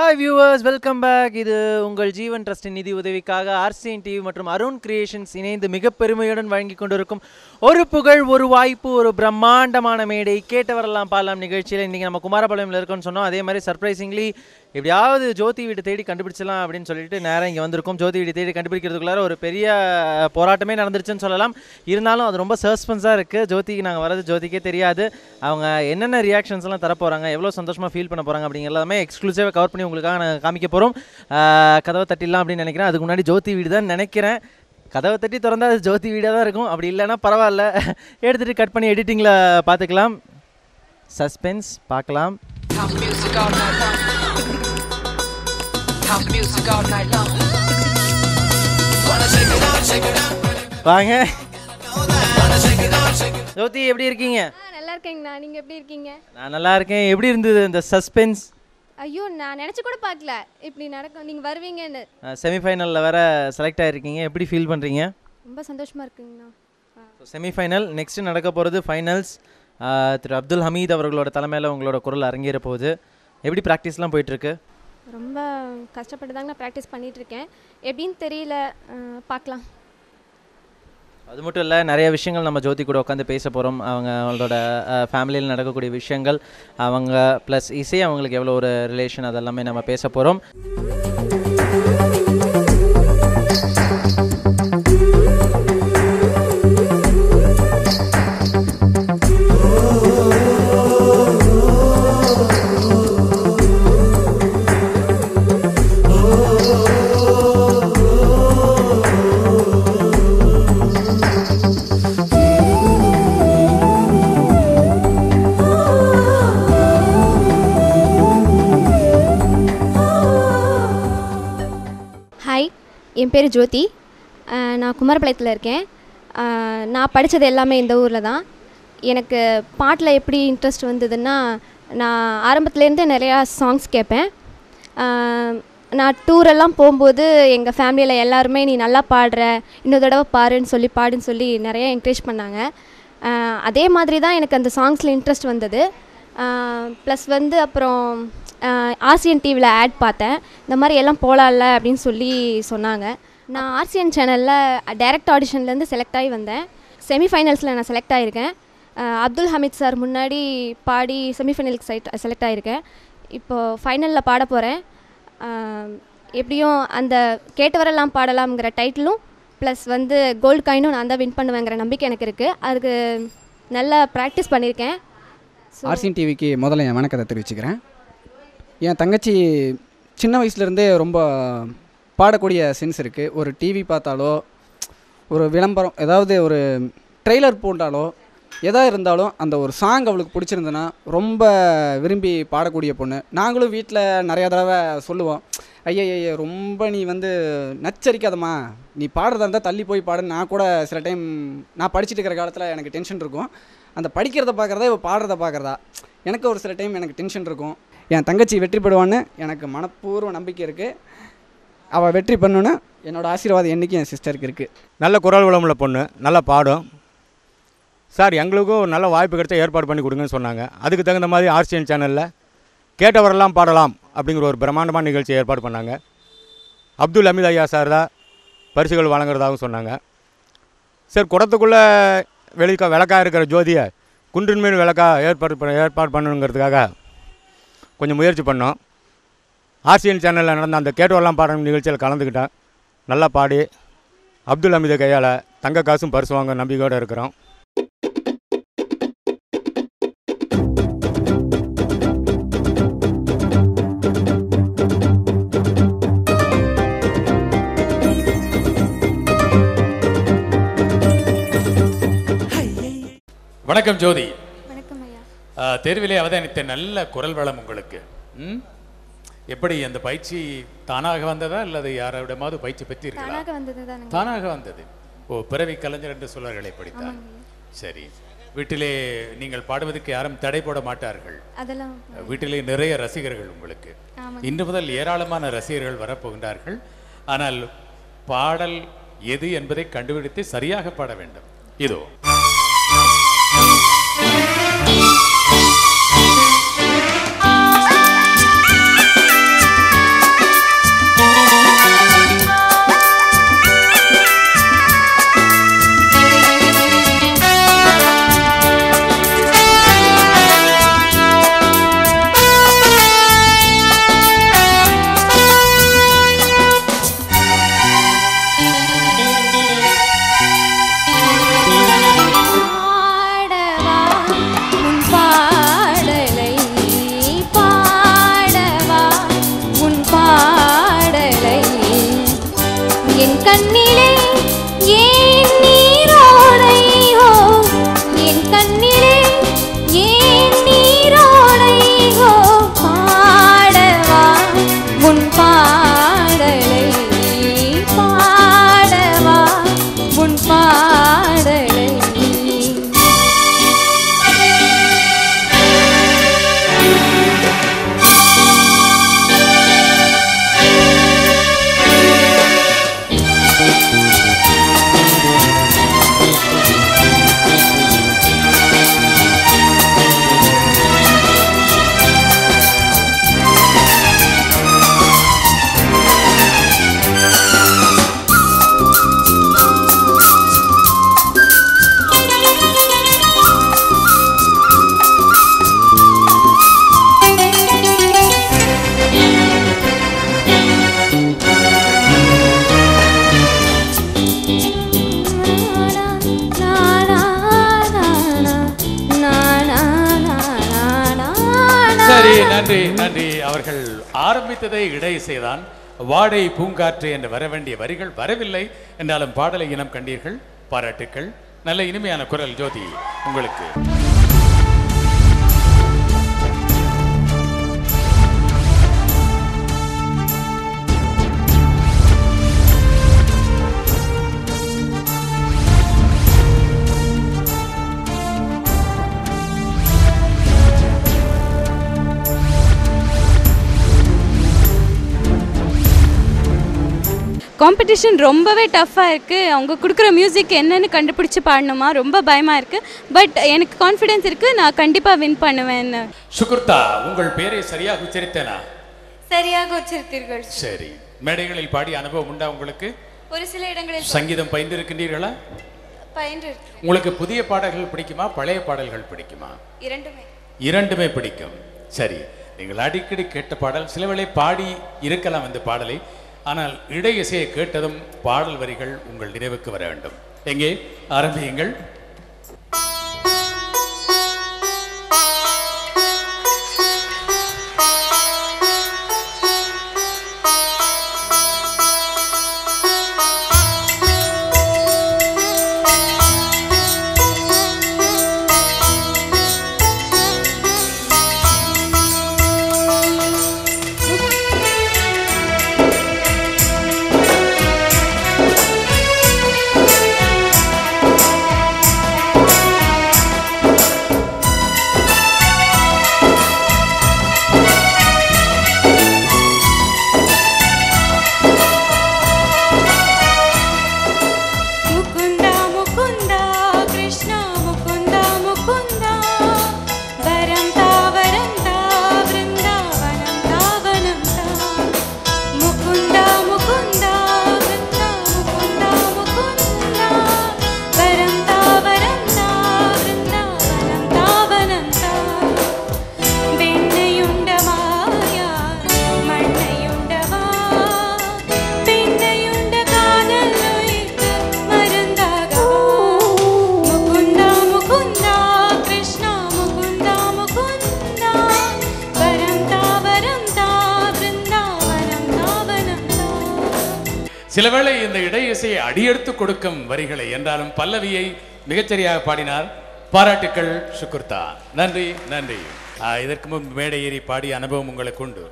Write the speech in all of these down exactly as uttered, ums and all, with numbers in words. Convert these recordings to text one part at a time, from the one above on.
Hi viewers, welcome back. இது உங்கள் ஜீவன் ட்ரஸ்டின் நிதி உதவிக்காக ஆர்சிஎன் டிவி மற்றும் அருண் கிரியேஷன்ஸ் இணைந்து மிக பெருமையுடன் வழங்கி கொண்டிருக்கும் ஒரு புகழ் ஒரு வாய்ப்பு ஒரு பிரம்மாண்டமான மேடை கேட்டவரெல்லாம் பாலாம் நிகழ்ச்சியில் இன்றைக்கி நம்ம குமாரபாளையம்ல இருக்கோம்னு சொன்னோம். அதே மாதிரி சர்ப்ரைசிங்லி எப்படியாவது ஜோதி வீடு தேடி கண்டுபிடிச்சலாம் அப்படின்னு சொல்லிட்டு நேரம் இங்கே வந்திருக்கோம். ஜோதி வீடு தேடி கண்டுபிடிக்கிறதுக்குள்ளார ஒரு பெரிய போராட்டமே நடந்துருச்சுன்னு சொல்லலாம். இருந்தாலும் அது ரொம்ப சஸ்பென்ஸாக இருக்குது. ஜோதிக்கு நாங்கள் வரது ஜோதிக்கே தெரியாது. அவங்க என்னென்ன ரியாக்ஷன்ஸ்லாம் தர போகிறாங்க, எவ்வளோ சந்தோஷமாக ஃபீல் பண்ண போகிறாங்க அப்படிங்கிற எல்லாமே எக்ஸ்க்ளூசிவாக கவர் பண்ணி உங்களுக்காக நான் காமிக்க போகிறோம். கதவை தட்டிடலாம் அப்படின்னு நினைக்கிறேன். அதுக்கு முன்னாடி ஜோதி வீடு தான் நினைக்கிறேன். கதவை தட்டி திறந்தா அது ஜோதி வீடாக தான் இருக்கும். அப்படி இல்லைன்னா பரவாயில்ல, எடுத்துகிட்டு கட் பண்ணி எடிட்டிங்கில் பார்த்துக்கலாம். சஸ்பென்ஸ் பார்க்கலாம். வாங்க ஜோதி, எப்படி இருக்கீங்க? நல்லா இருக்கேங்கண்ணா, நீங்கள் எப்படி இருக்கீங்க? நான் நல்லா இருக்கேன். எப்படி இருந்தது இந்த சஸ்பென்ஸ்? ஐயோ, நான் நினச்சி கூட பார்க்கல இப்படி நடக்கும், நீங்கள் வருவீங்கன்னு. செமிஃபைனலில் வேற செலக்ட் ஆகிருக்கீங்க. எப்படி ஃபீல் பண்ணுறீங்க? ரொம்ப சந்தோஷமாக இருக்குங்கண்ணா. செமிஃபைனல் நெக்ஸ்ட்டு நடக்க போகிறது ஃபைனல்ஸ். திரு அப்துல் ஹமீத் அவர்களோட தலைமையில் உங்களோட குரல் அரங்கேற போகுது. எப்படி ப்ராக்டிஸ்லாம் போயிட்டுருக்கு? ரொம்ப கஷ்டப்பட்டு தாங்க ப்ராக்டிஸ் பண்ணிகிட்ருக்கேன். எப்படின்னு தெரியல, பார்க்கலாம். அது மட்டும் இல்லை, நிறைய விஷயங்கள் நம்ம ஜோதி கூட உட்காந்து பேச போகிறோம். அவங்க அவங்களோட ஃபேமிலியில் நடக்கக்கூடிய விஷயங்கள், அவங்க ப்ளஸ் இசை, அவங்களுக்கு எவ்வளோ ஒரு ரிலேஷன், அதெல்லாமே நம்ம பேச போகிறோம். என் பேர் ஜோதி. நான் குமாரபாளையத்தில் இருக்கேன். நான் படித்தது எல்லாமே இந்த ஊரில் தான். எனக்கு பாட்டில் எப்படி இன்ட்ரெஸ்ட் வந்ததுன்னா, நான் ஆரம்பத்துலேருந்தே நிறையா சாங்ஸ் கேட்பேன். நான் டூரெல்லாம் போகும்போது எங்கள் ஃபேமிலியில் எல்லாருமே நீ நல்லா பாடுற, இன்னொரு தடவை பாருன்னு சொல்லி பாடுன்னு சொல்லி நிறையா என்கரேஜ் பண்ணாங்க. அதே மாதிரி தான் எனக்கு அந்த சாங்ஸில் இன்ட்ரெஸ்ட் வந்தது. ப்ளஸ் வந்து அப்புறம் ஆர்சிஎன் டிவியில் ஆட் பார்த்தேன். இந்த மாதிரி எல்லாம் போகலாம்ல அப்படின்னு சொல்லி சொன்னாங்க. நான் ஆர்சிஎன் சேனலில் டைரக்ட் ஆடிஷன்லேருந்து செலக்ட் ஆகி வந்தேன். செமிஃபைனல்ஸில் நான் செலக்ட் ஆகியிருக்கேன். அப்துல் ஹமீத் சார் முன்னாடி பாடி செமிஃபைனலுக்கு சைட் செலக்ட் ஆகியிருக்கேன். இப்போது ஃபைனலில் பாட போகிறேன். எப்படியும் அந்த கேட்டவரெல்லாம் பாடலாம்ங்கிற டைட்டிலும் ப்ளஸ் வந்து கோல்டு காயினும் நான் தான் வின் பண்ணுவேங்கிற நம்பிக்கை எனக்கு இருக்குது. அதுக்கு நல்லா ப்ராக்டிஸ் பண்ணியிருக்கேன். ஆர்சிஎன் டிவிக்கு முதல்ல என் வணக்கத்தை தெரிவிச்சுக்கிறேன். என் தங்கச்சி சின்ன வயசுலேருந்தே ரொம்ப பாடக்கூடிய சென்ஸ் இருக்குது. ஒரு டிவி பார்த்தாலோ, ஒரு விளம்பரம், ஏதாவது ஒரு ட்ரெய்லர் போட்டாலோ, எதாக இருந்தாலும் அந்த ஒரு சாங் அவளுக்கு பிடிச்சிருந்ததுன்னா ரொம்ப விரும்பி பாடக்கூடிய பொண்ணு. நாங்களும் வீட்டில் நிறையா தடவை சொல்லுவோம், ஐயா ஐயா ரொம்ப நீ வந்து நச்சரிக்காதம்மா, நீ பாடுறதா இருந்தால் தள்ளி போய் பாடுன்னு. நான் கூட சில டைம் நான் படிச்சுட்டு இருக்கிற காலத்தில் எனக்கு டென்ஷன் இருக்கும். அந்த படிக்கிறத பார்க்குறதா இப்போ பாடுறத பார்க்குறதா, எனக்கு ஒரு சில டைம் எனக்கு டென்ஷன் இருக்கும். என் தங்கச்சி வெற்றி பெறுவான்னு எனக்கு மனப்பூர்வ நம்பிக்கை இருக்குது. அவள் வெற்றி பண்ணணுன்னு என்னோடய ஆசீர்வாதம் என்றைக்கும் என் சிஸ்டருக்கு இருக்குது. நல்ல குரல் வளமுள்ள பொண்ணு, நல்லா பாடும். சார் எங்களுக்கும் ஒரு நல்ல வாய்ப்பு கிடைச்சா ஏற்பாடு பண்ணி கொடுங்கன்னு சொன்னாங்க. அதுக்கு தகுந்த மாதிரி ஆர்சிஎன் சேனலில் கேட்டவரெல்லாம் பாடலாம் அப்படிங்கிற ஒரு பிரம்மாண்டமான நிகழ்ச்சியை ஏற்பாடு பண்ணாங்க. அப்துல் ஹமீத் ஐயா சார் தான் பரிசுகள் வழங்குறதாகவும் சொன்னாங்க. சார் குடத்துக்குள்ளே வெளிக்கா விளக்காக இருக்கிற ஜோதியை குன்றின் மேல் விளக்கா ஏற்பாடு பண்ண ஏற்பாடு பண்ணணுங்கிறதுக்காக கொஞ்சம் முயற்சி பண்ணோம். ஆர்சிஎன் சேனலில் நடந்த அந்த கேட்டவரெல்லாம் பாடணும் நிகழ்ச்சியில் கலந்துக்கிட்டேன். நல்லா பாடி அப்துல் ஹமீதை கையால் தங்க காசும் பரிசு வாங்க நம்பிக்கையோடு இருக்கிறோம். வணக்கம் ஜோதி. வணக்கம் ஐயா. தேர்விலே அவதானித்த நல்ல குரல் வளம் உங்களுக்கு. ம் எப்படி அந்த பயிற்சி தானாக வந்ததா அல்லது யாரோடமாவது பயிற்சி பெற்றீர்களா? தானாக வந்தது தான். தானாக வந்தது. ஓ, பிறவி கலைஞர் என்று சொல்வார்களை படித்தார். சரி, வீட்டிலே நீங்கள் பாடுவதற்கு யாரும் தடை போட மாட்டார்கள். அதெல்லாம் வீட்டிலே நிறைய ரசிகர்கள் உங்களுக்கு. இன்று முதல் ஏராளமான ரசிகர்கள் வரப்போகின்றார்கள். ஆனால் பாடல் எது என்பதை கண்டுபிடித்து சரியாக பாட வேண்டும். இதோ நன்றி நன்றி. அவர்கள் ஆரம்பித்ததை இடை செய்தான். வாடை பூங்காற்று என்று வர வேண்டிய வரிகள் வரவில்லை என்றாலும் பாடலை இனம் கண்டீர்கள். பாராட்டுக்கள். நல்ல இனிமையான குரல் ஜோதி உங்களுக்கு. காம்படிஷன் ரொம்பவே டஃப்பாக இருக்குது. அவங்க கொடுக்குற மியூசிக் என்னென்னு கண்டுபிடிச்சி பாடணுமா, ரொம்ப பயமாக இருக்குது. பட் எனக்கு கான்ஃபிடென்ஸ் இருக்குது, நான் கண்டிப்பாக வின் பண்ணுவேன்னு. சுகுர்தா, உங்கள் பேரை சரியாக உச்சரித்தேனா? சரியாக உச்சரித்தீர்கள். சரி. மேடைகளில் பாடிய அனுபவம் உண்டா உங்களுக்கு? ஒரு சில இடங்களில் சங்கீதம் பயின்றிருக்கின்றீர்களா? பயின்று. உங்களுக்கு புதிய பாடல்கள் பிடிக்குமா, பழைய பாடல்கள் பிடிக்குமா? இரண்டுமே. இரண்டுமே பிடிக்கும். சரி. நீங்கள் அடிக்கடி கேட்ட பாடல், சில வேளை பாடி இருக்கலாம் இந்த பாடலை, ஆனால் இடை இசையை கேட்டதும் பாடல் வரிகள் உங்கள் நினைவுக்கு வர வேண்டும். எங்கே ஆரம்பியுங்கள். சிலவேளை இந்த இடை இசையை அடியெடுத்து கொடுக்கும் வரிகளை என்றாலும் பல்லவியை மிகச்சரியாக பாடினார். பாராட்டுக்கள் சுகுர்தா. நன்றி நன்றி. இதற்கு முன் மேடை ஏறி பாடிய அனுபவம் உங்களுக்கு உண்டு?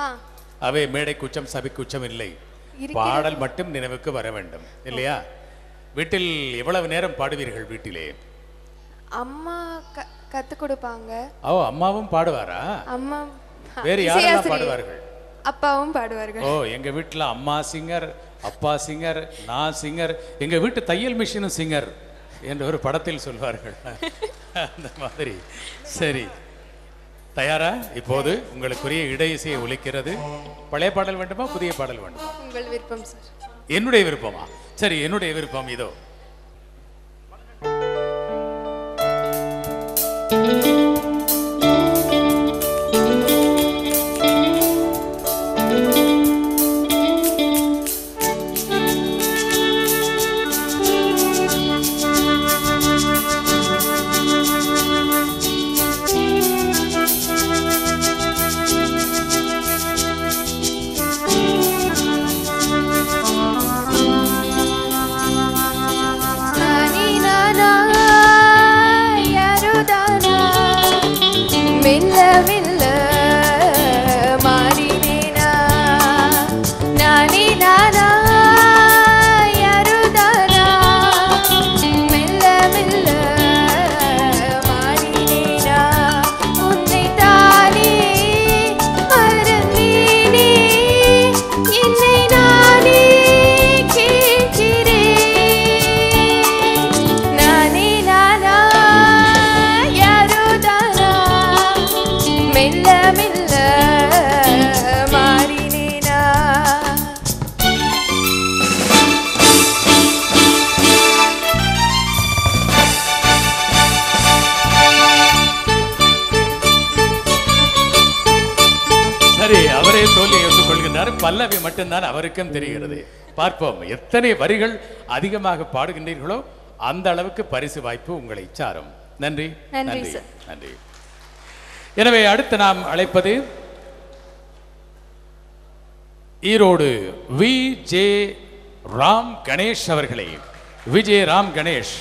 அவை மேடை குச்சம் சபை குச்சம் இல்லை, பாடல் மட்டும் நினைவுக்கு வர வேண்டும் இல்லையா? வீட்டில் எவ்வளவு நேரம் பாடுவீர்கள்? வீட்டிலே அம்மா கத்து கொடுப்பாங்க. ஓ, அம்மாவும் பாடுவாரா? அம்மா. வேறு யாரெல்லாம் பாடுவார்கள்? அப்பாவும் பாடுவார்கள். ஓ, எங்க வீட்டுல அம்மா சிங்கர், அப்பா சிங்கர், நான் சிங்கர், எங்க வீட்டு தையல் மிஷினும் சிங்கர் என்று ஒரு படத்தில் சொல்வார்கள். அந்த மாதிரி. சரி, தயாரா? இப்போது உங்களுக்குரிய இடை இசையை ஒலிக்கிறது. பழைய பாடல் வேண்டுமா, புதிய பாடல் வேண்டுமா? உங்கள் விருப்பம் சார். என்னுடைய விருப்பமா? சரி, என்னுடைய விருப்பம் இதோ. பல்லவி மட்டும்தான் அவருக்கும் தெரிகிறது. பார்ப்போம், எத்தனை வரிகள் அதிகமாக பாடுகின்றீர்களோ அந்த அளவுக்கு பரிசு வாய்ப்பு உங்களை சாரும். நன்றி நன்றி நன்றி. எனவே அடுத்து நாம் அழைப்பது ஈரோடு வி ஜே ராம் கணேஷ் அவர்களை. விஜய் ராம் கணேஷ்.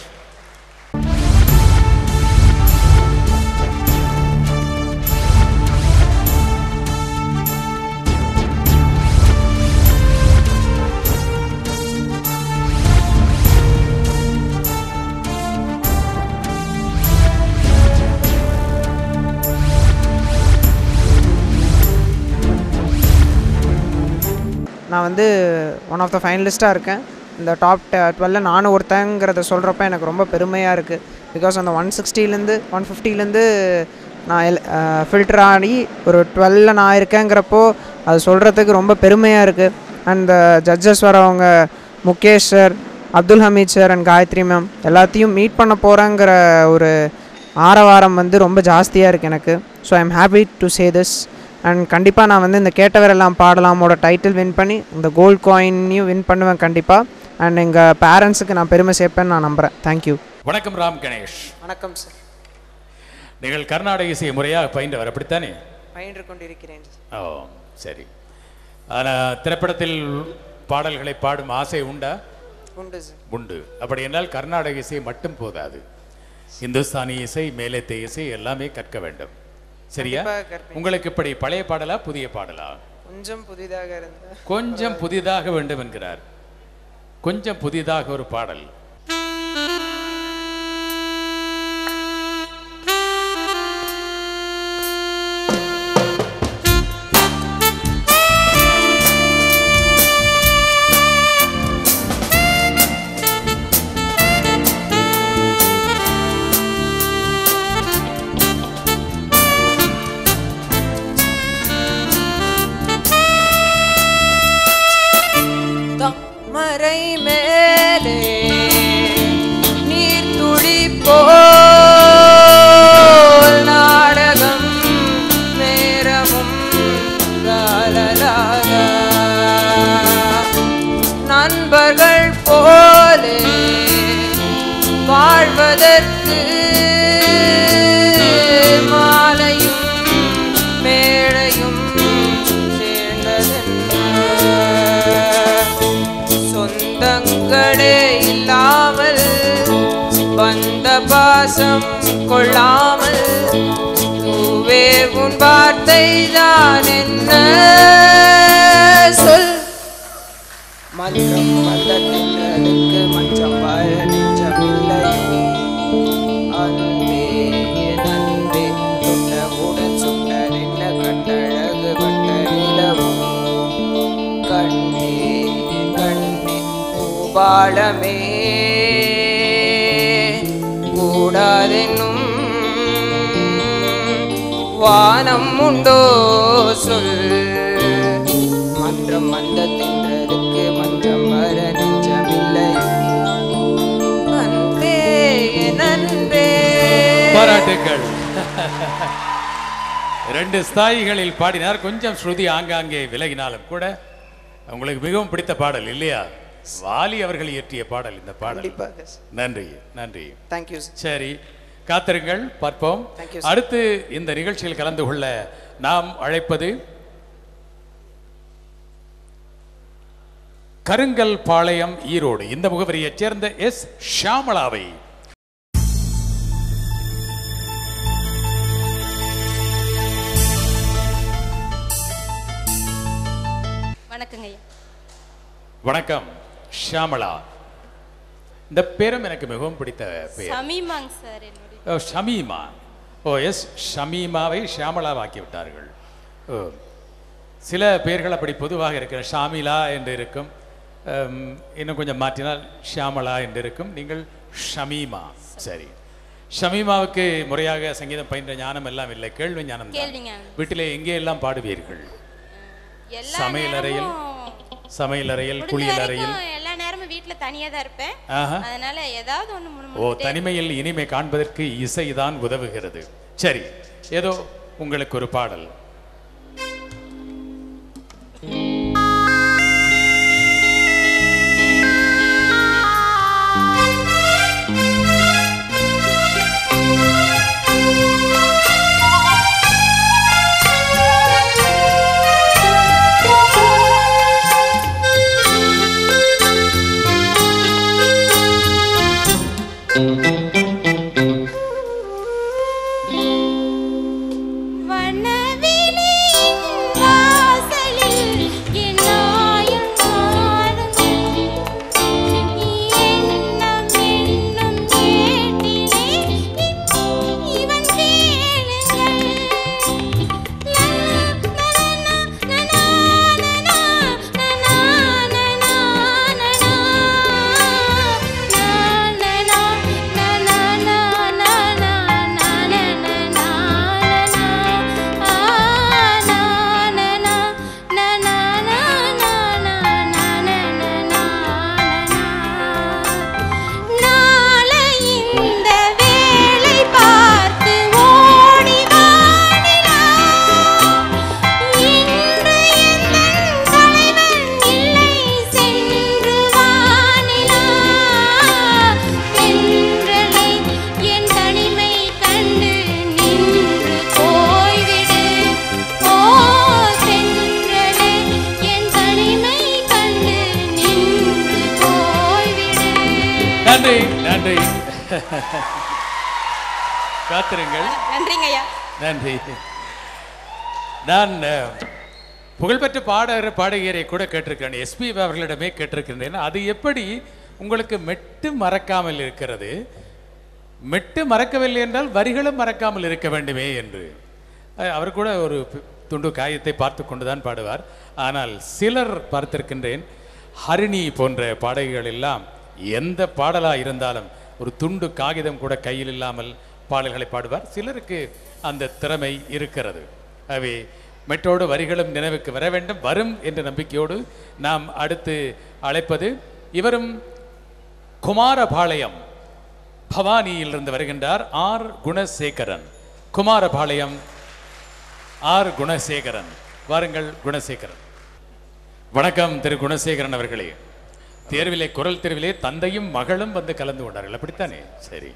நான் வந்து ஒன் ஆஃப் த ஃபைனலிஸ்ட்டாக இருக்கேன். இந்த டாப் டுவெல்ல நானும் ஒருத்தங்கிறத சொல்கிறப்ப எனக்கு ரொம்ப பெருமையாக இருக்குது. பிகாஸ் அந்த ஒன் சிக்ஸ்டிலேருந்து ஒன் ஃபிஃப்டிலேருந்து நான் எல் ஃபில்டர் ஆகி ஒரு டுவெல்ல நான் இருக்கேங்கிறப்போ அது சொல்கிறதுக்கு ரொம்ப பெருமையாக இருக்குது. அண்ட் ஜட்ஜஸ் வரவங்க Mukesh sir, Abdul Hameed sir and Gayathri ma'am எல்லாத்தையும் மீட் பண்ண போகிறேங்கிற ஒரு ஆரவாரம் வந்து ரொம்ப ஜாஸ்தியாக இருக்குது எனக்கு. So I am happy to say this. And கண்டிப்பாக நான் வந்து இந்த கேட்டவரெல்லாம் பாடலாமோட டைட்டில் வின் பண்ணி இந்த கோல்ட் காயினையும் வின் பண்ணுவேன் கண்டிப்பாக. அண்ட் எங்கள் பேரண்ட்ஸுக்கு நான் பெருமை சேர்ப்பேன்னு நான் நம்புகிறேன். தேங்க்யூ. வணக்கம் ராம் கணேஷ். வணக்கம் சார். நீங்கள் கர்நாடக இசையை முறையாக பயின்றவர் அப்படித்தானே? பயின்று கொண்டிருக்கிறேன். ஓ சரி. ஆனால் திரைப்படத்தில் பாடல்களை பாடும் ஆசை உண்டா? உண்டு சார். உண்டு. அப்படி என்றால் கர்நாடக இசை மட்டும் போதாது, இந்துஸ்தானி இசை, மேலத்தை இசை எல்லாமே கற்க வேண்டும். சரியா? உங்களுக்கு இப்படி பழைய பாடலா புதிய பாடலா? கொஞ்சம் புதிதாக இருந்த கொஞ்சம் புதிதாக வேண்டும் என்கிறார். கொஞ்சம் புதிதாக ஒரு பாடல். மறை மேலே நீர் துளி போல் நாடகம் நேரமும் காலலாக நண்பர்கள் போலே வாழ்வதற்கு மாலையும் மேடையும் சொந்தங்களே இல்லாமல் வந்த பாசம் கொள்ளாமல் தூவே உன் வார்த்தை தான் என்ன சொல். மந்திரம் வந்ததுக்கு மஞ்சம் வாழ நெஞ்சமில்லை அன்பே நன்பே தொட்டவுடன் சுட்டர் என்ன கட்டழகு பட்ட நிலவும் கண்ணே கண்ணே பூபாலமே கூடாதென்னும் வானம் உண்டோ சொல். மன்றம் வந்த தென்றலுக்கு மன்றம் வர நெஞ்சமில்லை அன்பே நன்பே. பாராட்டுக்கள். ரெண்டு ஸ்தாயிகளில் பாடினார். கொஞ்சம் ஸ்ருதி ஆங்காங்கே விலகினாலும் கூட உங்களுக்கு மிகவும் பிடித்த பாடல் இல்லையா? வாலி அவர்கள் இயற்றிய பாடல் இந்த பாடல். நன்றி நன்றி. தேங்க்யூ. சரி, காத்திருங்கள், பார்ப்போம். அடுத்து இந்த நிகழ்ச்சியில் கலந்து கொள்ள நாம் அழைப்பது கருங்கல் பாளையம் ஈரோடு இந்த முகவரியைச் சேர்ந்த எஸ் ஷாமளாவை. வணக்கம் ஷாமளா. இந்த பேரும் எனக்கு மிகவும் பிடித்த பெயர். ஷமீமாங்க சார் என்னுடைய. ஓ ஷமீமா. ஓ எஸ் ஷமீமாவை ஷியாமளாவாக்கி விட்டார்கள். ஓ சில பெயர்கள் அப்படி பொதுவாக இருக்கிற ஷாமிலா என்று இருக்கும், இன்னும் கொஞ்சம் மாற்றினால் ஷியாமளா என்று இருக்கும். நீங்கள் ஷமீமா. சரி, ஷமீமாவுக்கு முறையாக சங்கீதம் பயின்ற ஞானம் எல்லாம் இல்லை, கேள்வி ஞானம். வீட்டிலே எங்கே எல்லாம் பாடுவீர்கள்? சமையலறையில், சமையலறையில், குளியலறையில்? எல்லா நேரமும் வீட்ல தனியா தான் இருப்பேன், அதனால ஏதாவது ஒண்ணு. ஓ, தனிமையில் இனிமை காண்பதற்கு இசைதான் உதவுகிறது. சரி, ஏதோ உங்களுக்கு ஒரு பாடல். நன்றி. காத்திருங்கள். நன்றிங்க ஐயா. நன்றி. நான் புகழ்பெற்ற பாடகர் பாடகியரை கூட கேட்டிருக்கிறேன், எஸ்பி அவர்களிடமே கேட்டிருக்கின்றேன். அது எப்படி உங்களுக்கு மெட்டு மறக்காமல் இருக்கிறது? மெட்டு மறக்கவில்லை என்றால் வரிகளும் மறக்காமல் இருக்க வேண்டுமே என்று. அவர் கூட ஒரு துண்டு காயத்தை பார்த்து கொண்டுதான் பாடுவார். ஆனால் சிலர் பார்த்திருக்கின்றேன், ஹரிணி போன்ற பாடகிகள் எல்லாம் எந்த பாடலாக இருந்தாலும் ஒரு துண்டு காகிதம் கூட கையில் இல்லாமல் பாடல்களை பாடுவார். சிலருக்கு அந்த திறமை இருக்கிறது. அவை மெட்டோடு வரிகளும் நினைவுக்கு வர வேண்டும், வரும் என்ற நம்பிக்கையோடு நாம் அடுத்து அழைப்பது இவரும் குமாரபாளையம் பவானியிலிருந்து வருகின்றார், ஆர் குணசேகரன். குமாரபாளையம் ஆர் குணசேகரன். வாருங்கள் குணசேகரன். வணக்கம் திரு குணசேகரன் அவர்களே. தேர்விலே, குரல் தேர்விலே தந்தையும் மகளும் வந்து கலந்து கொண்டார்கள், அப்படித்தானே? சரி.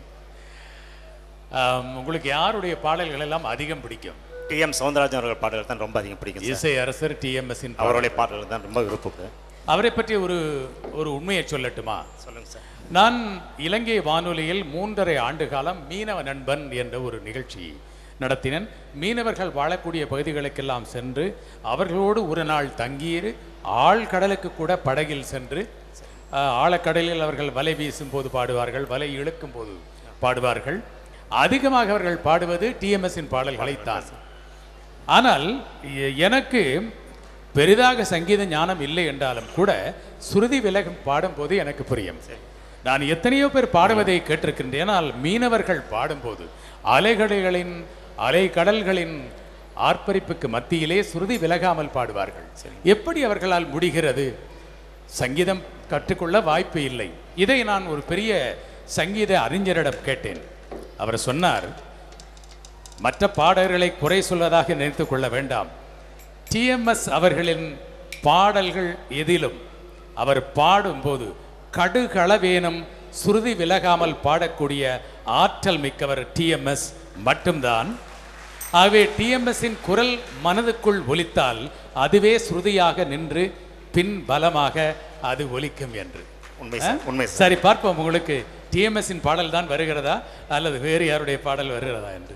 உங்களுக்கு யாருடைய பாடல்கள் எல்லாம் அதிகம் பிடிக்கும்? டி எம் சௌந்தரராஜன் அவர்கள் பாடல்கள் தான் ரொம்ப அதிகம் பிடிக்கும். இசை அரசர் டி எம் எஸ் அவருடைய பாடல்கள் தான் ரொம்ப விருப்பம். அவரை பற்றி ஒரு ஒரு உண்மையை சொல்லட்டுமா? சொல்லுங்க சார். நான் இலங்கை வானொலியில் மூன்றரை ஆண்டு காலம் மீனவ நண்பன் என்ற ஒரு நிகழ்ச்சி நடத்தினேன். மீனவர்கள் வாழக்கூடிய பகுதிகளுக்கெல்லாம் சென்று அவர்களோடு ஒரு நாள் தங்கியிரு, ஆழ்கடலுக்கு கூட படகில் சென்று ஆழக்கடலில் அவர்கள் வலை வீசும் போது பாடுவார்கள், வலை இழுக்கும் போது பாடுவார்கள். அதிகமாக அவர்கள் பாடுவது டிஎம்எஸ்ஸின் பாடல்களைத்தான். ஆனால் எனக்கு பெரிதாக சங்கீத ஞானம் இல்லை என்றாலும் கூட சுருதி விலகம் பாடும்போது எனக்கு புரியும். நான் எத்தனையோ பேர் பாடுவதை கேட்டிருக்கின்றேன். ஆனால் மீனவர்கள் பாடும்போது அலைகடல்களின் அலை கடல்களின் ஆர்ப்பரிப்புக்கு மத்தியிலே சுருதி விலகாமல் பாடுவார்கள். எப்படி அவர்களால் முடிகிறது? சங்கீதம் கற்றுக்கொள்ள வாய்ப்பு இல்லை. இதை நான் ஒரு பெரிய சங்கீத அறிஞரிடம் கேட்டேன். அவர் சொன்னார், மற்ற பாடகர்களை குறை சொல்வதாக நினைத்து கொள்ள வேண்டாம். டிஎம்எஸ் அவர்களின் பாடல்கள் எதிலும் அவர் பாடும்போது கடுகளவேனும் சுருதி விலகாமல் பாடக்கூடிய ஆற்றல் மிக்கவர் டிஎம்எஸ் மட்டும்தான். ஆகவே டிஎம்எஸ்ஸின் குரல் மனதுக்குள் ஒலித்தால் அதுவே சுருதியாக நின்று பின் பலமாக அது ஒலிக்கும் என்று. உண்மை உண்மை. சரி, பார்ப்போம் உங்களுக்கு டிஎம்எஸ்ஸின் பாடல் தான் வருகிறதா அல்லது வேறு யாருடைய பாடல் வருகிறதா என்று.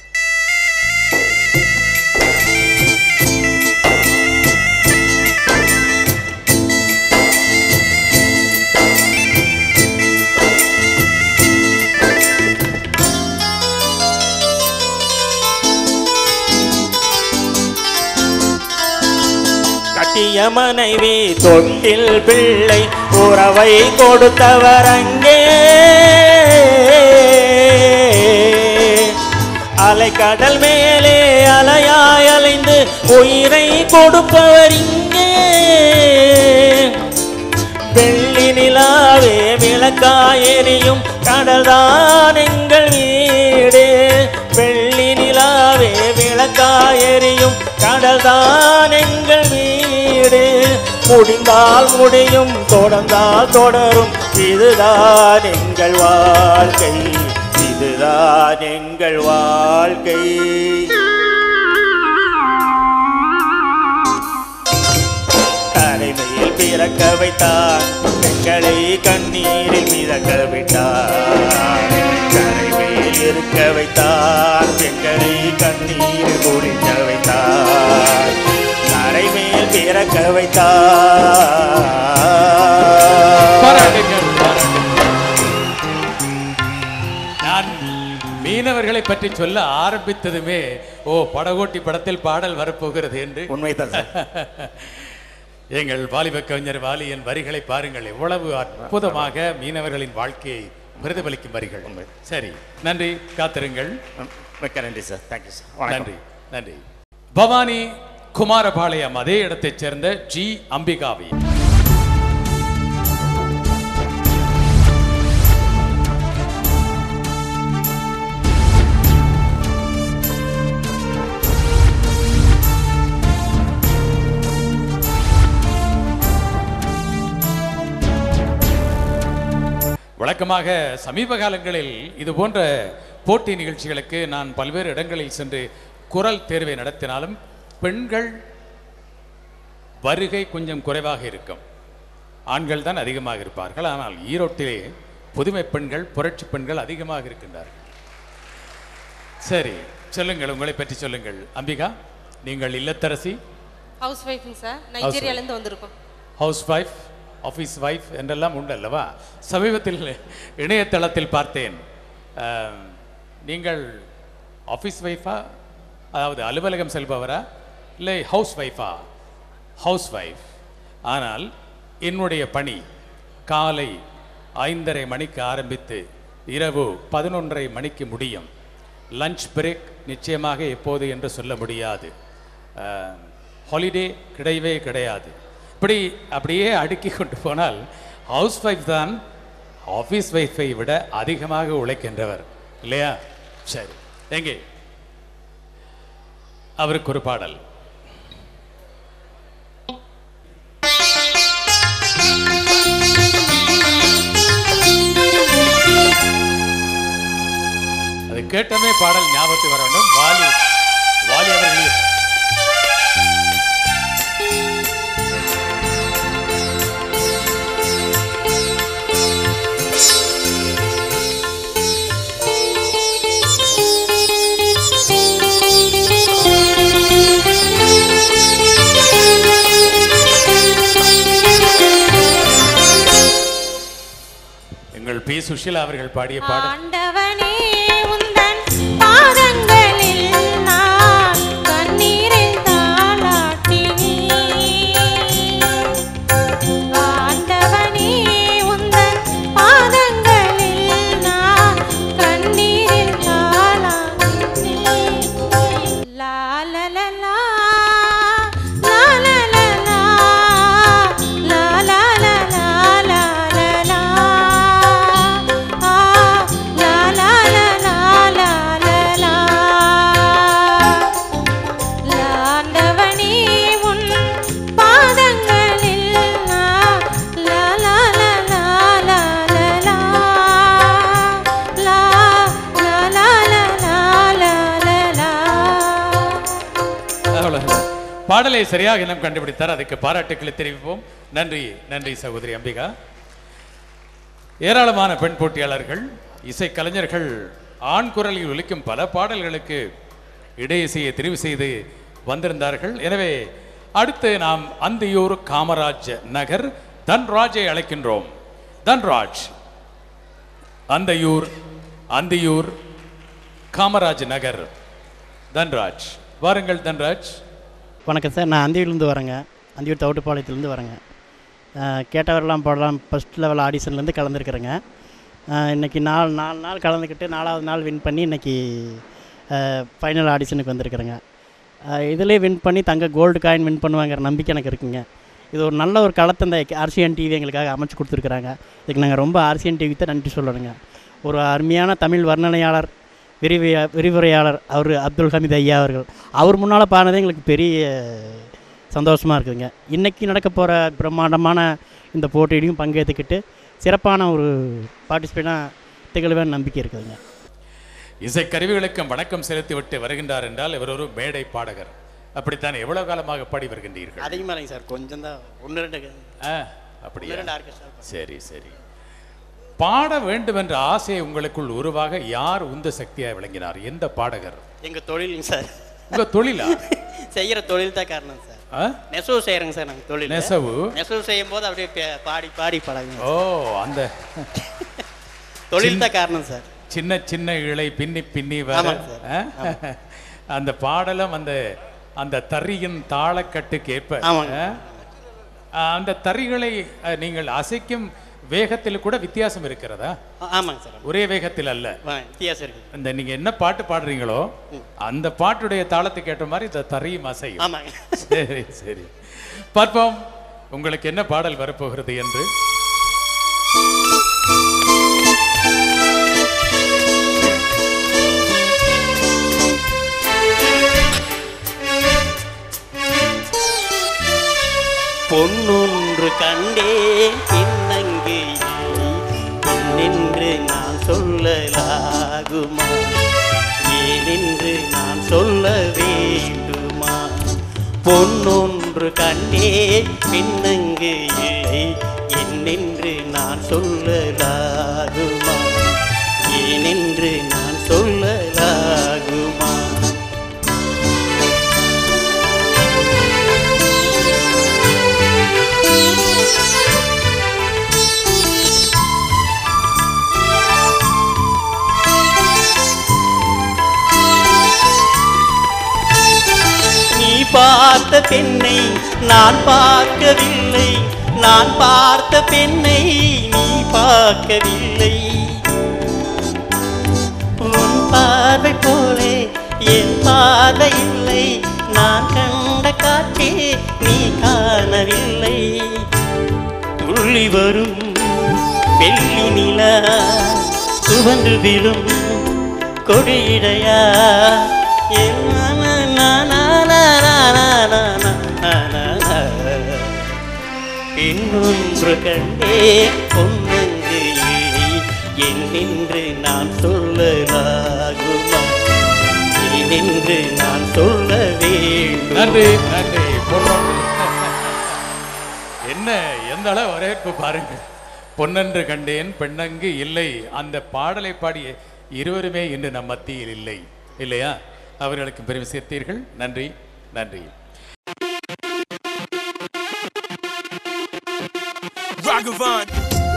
கட்டிய மனைவி தொட்டில் பிள்ளை உறவை கொடுத்தவர் அங்கே, அலைக்கடல் மேலே அலையாய் அலைந்து உயிரை கொடுப்பவர் இங்கே. வெள்ளி நிலாவே விளக்காய் எரியும் கடல்தான் எங்கள் வீடு, வெள்ளி நிலாவே விளக்காய் எரியும் கடல்தான் எங்கள் வீடு. முடிந்தால் முடியும், தொடர்ந்தால் தொடரும், இதுதான் எங்கள் வாழ்க்கை, இதுதான் எங்கள் வாழ்க்கை. தலைமையில் பிறக்க வைத்தார், பெண்களை கண்ணீரில் மிதக்க விட்டார். தலைமையில் இருக்க வைத்தார், பெண்களை கண்ணீரில் குளிக்க வைத்தார். தலைமையில் பிறக்க வைத்தார். நான் மீனவர்களை பற்றி சொல்ல ஆரம்பித்ததுமே ஓ படகோட்டி படத்தில் பாடல் வரப்போகிறது என்று. உண்மைதான். எங்கள் வாலிப கவிஞர் வாலியின் வரிகளை பாருங்கள், எவ்வளவு அற்புதமாக மீனவர்களின் வாழ்க்கையை பிரதிபலிக்கும் வரிகள். சரி, நன்றி, காத்திருங்கள். நன்றி சார். Thank you sir. நன்றி நன்றி. பவானி குமாரபாளையம் அதே இடத்தைச் சேர்ந்த ஜி அம்பிகாவி. வழக்கமாக சமீப காலங்களில் இது போன்ற போட்டி நிகழ்ச்சிகளுக்கு நான் பல்வேறு இடங்களில் சென்று குரல் தேர்வை நடத்தினாலும் பெண்கள் வருகை கொஞ்சம் குறைவாக இருக்கும், ஆண்கள் தான் அதிகமாக இருப்பார்கள். ஆனால் ஈரோட்டிலே புதுமை பெண்கள் புரட்சி பெண்கள் அதிகமாக இருக்கின்றார்கள். சரி, சொல்லுங்கள், உங்களை பற்றி சொல்லுங்கள். அம்பிகா, நீங்கள் இல்லத்தரசி? ஹவுஸ் ஒய்ஃப்ங்க சார், நைஜீரியாலேருந்து வந்திருக்கோம். ஹவுஸ் ஒய்ஃப், ஆஃபீஸ் ஒய்ஃப் என்றெல்லாம் உண்டு அல்லவா? சமீபத்தில் இணையதளத்தில் பார்த்தேன், நீங்கள் ஆஃபீஸ் ஒய்ஃபா, அதாவது அலுவலகம் செல்பவரா, இல்லை ஹவுஸ் ஒய்ஃபா? Housewife. ஆனால் என்னுடைய பணி காலை ஐந்தரை மணிக்கு ஆரம்பித்து இரவு பதினொன்றரை மணிக்கு முடியும். லஞ்ச் பிரேக் நிச்சயமாக எப்போது என்று சொல்ல முடியாது. ஹாலிடே கிடையவே கிடையாது. இப்படி அப்படியே அடுக்கி கொண்டு போனால் ஹவுஸ் ஒய்ஃப் தான் ஆஃபீஸ் ஒய்ஃபை விட அதிகமாக உழைக்கின்றவர் இல்லையா? சரி, எங்கே அவருக்கு ஒரு பாடல். அது கேட்டமே பாடல் ஞாபகத்துக்கு வர வேண்டும். வாலி வாலி அவர்களே. எங்கள் பி சுஷீலா அவர்கள் பாடிய பாடல். ஆண்டவனே உந்தன் பாதங்களில் நான் கண்ணீரில் தாளாட்டினேன். ஆண்டவனே உந்தன் பாதங்களில் நான் கண்ணீரில் தாளாட்டினேன். லா லா லா லா லா லா லா லா லா லா லா லா லா. பாடலை சரியாக இனம் கண்டுபிடித்தார். அதுக்கு பாராட்டுக்களை தெரிவிப்போம். நன்றி, நன்றி சகோதரி அம்பிகா. ஏராளமான பெண் போட்டியாளர்கள், இசைக்கலைஞர்கள் ஆண் குரலில் ஒலிக்கும் பல பாடல்களுக்கு இடையிசையை தெரிவு செய்து வந்திருந்தார்கள். எனவே அடுத்து நாம் அந்தியூர் காமராஜ் நகர் தன்ராஜை அழைக்கின்றோம். தன்ராஜ், அந்தியூர் அந்தியூர் காமராஜ் நகர். தன்ராஜ், வாருங்கள். தன்ராஜ், வணக்கம் சார். நான் அந்தியூர்லேருந்து வரேங்க. அந்தியூர் தவிட்டுப்பாளையத்துலேருந்து வரேங்க. கேட்டவரெல்லாம் பாடலாம் ஃபஸ்ட் லெவல் ஆடிஷன்லேருந்து கலந்துருக்குறேங்க. இன்றைக்கி நாலு நாலு நாள் கலந்துக்கிட்டு நாலாவது நாள் வின் பண்ணி இன்றைக்கி ஃபைனல் ஆடிஷனுக்கு வந்திருக்கிறேங்க. இதிலே வின் பண்ணி தங்க கோல்டு காயின் வின் பண்ணுவாங்கிற நம்பிக்கை எனக்கு இருக்குங்க. இது ஒரு நல்ல ஒரு களத்தை இந்த ஆர்சிஎன் டிவி எங்களுக்காக அமைச்சு கொடுத்துருக்குறாங்க. இதுக்கு நாங்கள் ரொம்ப ஆர்சிஎன் டிவிக்கு தான் நன்றி சொல்லணுங்க. ஒரு அருமையான தமிழ் வர்ணனையாளர், விரிவையா விரிவுரையாளர் அவர் அப்துல் ஹமீத் ஐயா அவர்கள். அவர் முன்னால் பாடினதே எங்களுக்கு பெரிய சந்தோஷமாக இருக்குதுங்க. இன்றைக்கி நடக்க போகிற பிரம்மாண்டமான இந்த போட்டியிலையும் பங்கேற்றுக்கிட்டு சிறப்பான ஒரு பார்ட்டிசிபேட்டாக திகழ்வேன் நம்பிக்கை இருக்குதுங்க. இசைக்கருவிகளுக்கும் வணக்கம் செலுத்தி விட்டு வருகின்றார் என்றால் இவர் ஒரு மேடை பாடகர். அப்படித்தான். எவ்வளவு காலமாக பாடி வருகின்றீர்கள்? அதிகமாக இல்லைங்க சார், கொஞ்சம் தான், ஒன்று ரெண்டு. அப்படியா? சரி சரி. பாட வேண்டும் என்ற ஆசை உங்களுக்குள் உருவாக யார் உந்த சக்தியாக விளங்கினார்? எந்த பாடகர்? எங்கள் தொழிலுங்க சார். உங்கள் தொழிலா? செய்கிற தொழில் தான் காரணம் சார். நெசவு செய்கிறேங்க சார் நாங்கள் தொழில். நெசவு நெசவு செய்யும் போது அப்படியே பாடி பாடி பழகுங்க. ஓ, அந்த தொழில் தான் காரணம் சார். சின்ன சின்ன இழை பின்னி பின்னி வர அந்த பாடலும் அந்த அந்த தறியின் தாளக்கட்டுக்கு ஏற்ப அந்த தறிகளை நீங்கள் அசைக்கும் வேகத்தில் கூட வித்தியாசம் இருக்கிறதா? ஆமாங்க சார். ஒரே வேகத்தில் அல்ல, வித்தியாசம் இருக்கு. இந்த நீங்க என்ன பாட்டு பாடுறீங்களோ அந்த பாட்டுடைய தாளத்துக்கு ஏற்ற மாதிரி இந்த தறியும் அசையும். ஆமாங்க. சரி சரி, பார்ப்போம் உங்களுக்கு என்ன பாடல் வரப்போகிறது என்று. பொன்னொன்று கண்டேன் பின்னங்கு நின்று நான் சொல்லலாகுமா? ஏனென்று நான் சொல்ல வேண்டுமா? பொன்னொன்று கண்டேன் பின்னங்கு இல்லை ஏனென்று நான் சொல்லலாகுமா, ஏனென்று நான் சொல்லலாகுமா. நீ பார்த்த பெண்ணை நான் பார்க்கவில்லை, நான் பார்த்த பெண்ணை நீ பார்க்கவில்லை. உன் பார்வை போலே என் பார்வை இல்லை, நான் கண்ட காற்றே நீ காணவில்லை. துள்ளி வரும் வெள்ளி நிலா சுவந்து விழும் கொடியிடையா இன்னொன்று கண்டே பொன்னங்கு என்னென்று நான் சொல்லலாகுமா, என்னென்று நான் சொல்ல வேண்டும். நன்றி நன்றி. என்ன எந்த அளவு வரவேற்பு பாருங்க. பொன்னன்று கண்டேன் பெண்ணங்கு இல்லை, அந்த பாடலை பாடிய இருவருமே இன்று நம் மத்தியில் இல்லை இல்லையா? அவர்களுக்கு பெருமை சேர்த்தீர்கள். நன்றி நன்றி. Ragavan.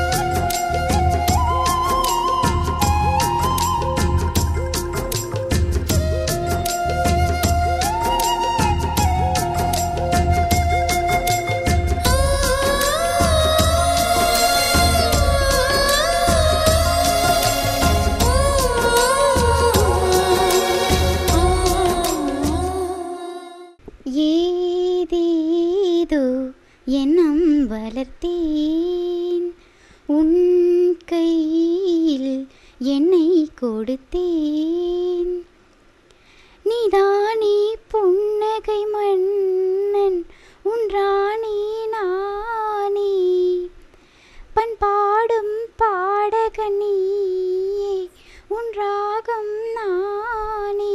ஏதேதோ எண்ணம் வளர்த்தேன், உன் கையில் என்னை கொடுத்தேன். நீதானே புன்னகை மன்னன், உன் ராணி நானே, பண்பாடும் பாடகன் நீயே, உன் ராகம் நானே.